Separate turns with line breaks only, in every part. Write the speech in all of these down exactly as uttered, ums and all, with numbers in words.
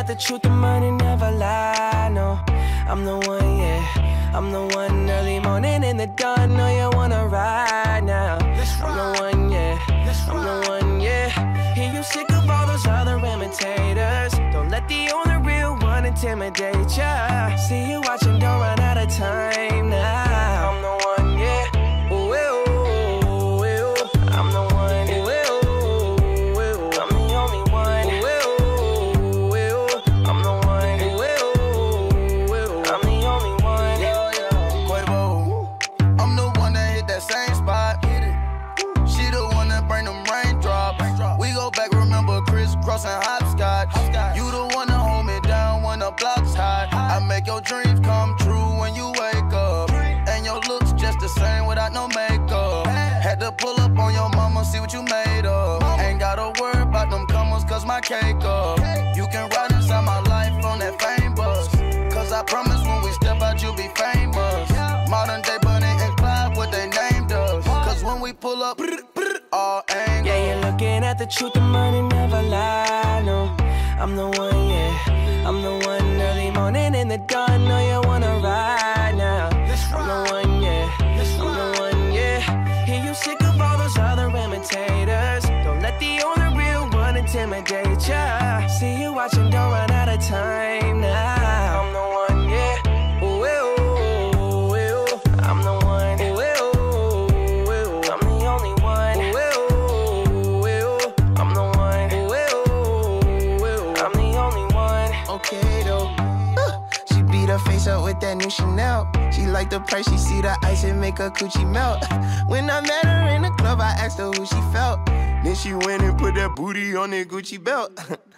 the truth, the money never lie, no. I'm the one, yeah. I'm the one early morning in the dawn. Know you wanna ride now. I'm the one, yeah. I'm the one, yeah. Hear you sick of all those other imitators. Don't let the only real one intimidate ya. See you watching, don't run out of time now. I'm the one, yeah. Ooh, ooh, ooh, ooh. I'm the one, ooh, ooh, ooh. I'm the only one, ooh, ooh, ooh. I'm the one, ooh, ooh, ooh. I'm the only one, yeah, yeah.
Quavo, I'm the one that hit that same spot. She the one that bring them raindrops. We go back, remember crisscrossing hopscotch. You the one that hold me down when the block's hot. I make your dreams come true when you wake up. And your looks just the same without no makeup. Had to pull up on your mama, see what you made of. Ain't gotta worry about them comers, cause my cake up. You can ride inside my life on that fame bus. Cause I promise when we step out, you'll be famous. Modern day Bunny and Clyde, what they named us. Cause when we pull up, all angles.
Yeah, you're looking at the truth, the money never lie, no. I'm the one, yeah. I'm the one early morning in the dawn. Know you wanna ride now. I'm the one, yeah. I'm the one, yeah. Hear you sick of all those other imitators. Don't let the only real one intimidate ya. See you watching, don't run out of time now. I'm the one, yeah. Ooh, ooh, ooh, ooh. I'm the one, ooh, ooh, ooh. I'm the only one, ooh, ooh, ooh. I'm the one, ooh, ooh, ooh. I'm the only one.
Okay though, uh, she beat her face up with that new Chanel. She like the price, she see the ice and make her coochie melt. When I met her in the club, I asked her who she felt. Then she went and put that booty on that Gucci belt.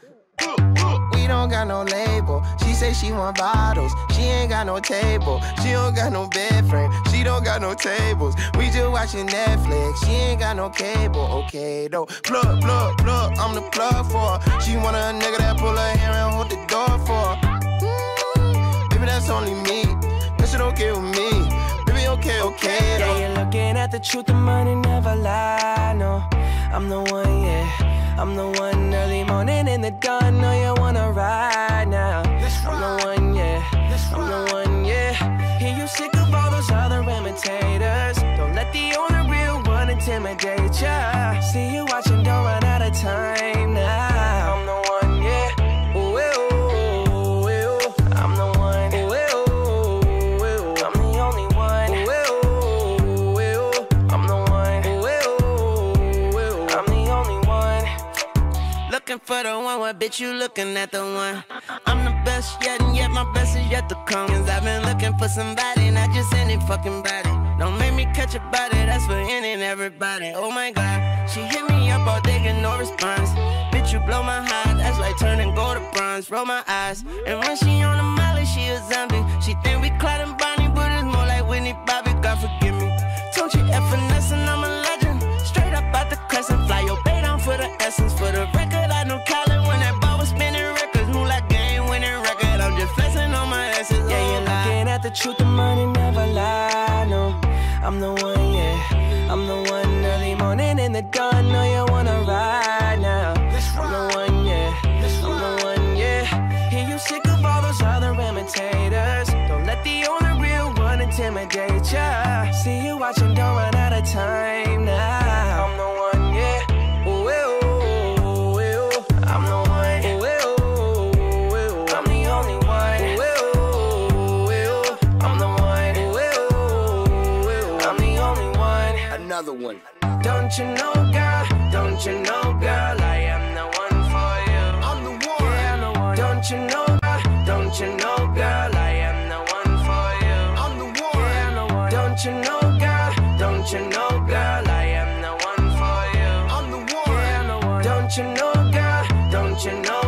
We don't got no label. She say she want bottles. She ain't got no table. She don't got no bed frame. She don't got no tables. We just watching Netflix. She ain't got no cable. Okay though, plug, plug, plug. I'm the plug for her. She want a nigga that pull her hair and hold the door for her. Mm, baby, that's only me. That shit okay with me. Baby, okay, okay though.
Yeah, you're looking at the truth, the money never lie, no. I'm the one, yeah. I'm the one early morning in the dawn. Know you wanna ride now. I'm the one, yeah. I'm the one, yeah. Hear you sick of all those other imitators. Don't let the only real one intimidate ya. See you watching, don't run out of time now. I'm the one, yeah. Ooh, ooh, ooh, ooh. I'm the one, ooh, ooh, ooh. I'm the only one, ooh, ooh, ooh. I'm the one, ooh, ooh, ooh. I'm the only one.
Looking for the one, what bitch you looking at the one? I'm the best yet, and yet my best is yet to come. Cause I've been looking for somebody, not just any fucking body. Don't make me catch a body, that's for any and everybody. Oh my god, she hit me up all day, get no response. Bitch, you blow my heart, that's like turning gold to bronze. Roll my eyes, and when she on the molly, she a zombie. She think we Clyde and Bonnie, but it's more like Whitney Bobby, God forgive me. Don't you F finesse and I'm a legend. Straight up out the crescent, fly your bait down for the essence. For the record, I know Khaled when that ball was spinning records. Move like game winning record, I'm just flexing on my asses.
Yeah, you're looking at the truth, the money never lie, no. I'm the one, yeah. I'm the one early morning in the dawn. Know you wanna ride now. I'm the one, yeah. I'm the one, yeah. Hear you sick of all those other imitators. Don't let the only real one intimidate ya. See you watching, don't run out of time now. I'm the one, yeah. Ooh, ooh, ooh, ooh. I'm the one, ooh, ooh, ooh. I'm the only one, ooh, ooh, ooh. I'm the one, ooh, ooh, ooh. I'm the only one.
Another one.
Don't you know, girl? Don't you know, girl? I am the one for you.
I'm the one.
Yeah, I'm the one. Don't you know, girl? Don't you know, girl? I am the one for you.
I'm the one.
Yeah, I'm the one. Don't you know, girl? Don't you know, girl? I am the one for you.
I'm the one.
Yeah, I'm the one. Don't you know, girl? Don't you know?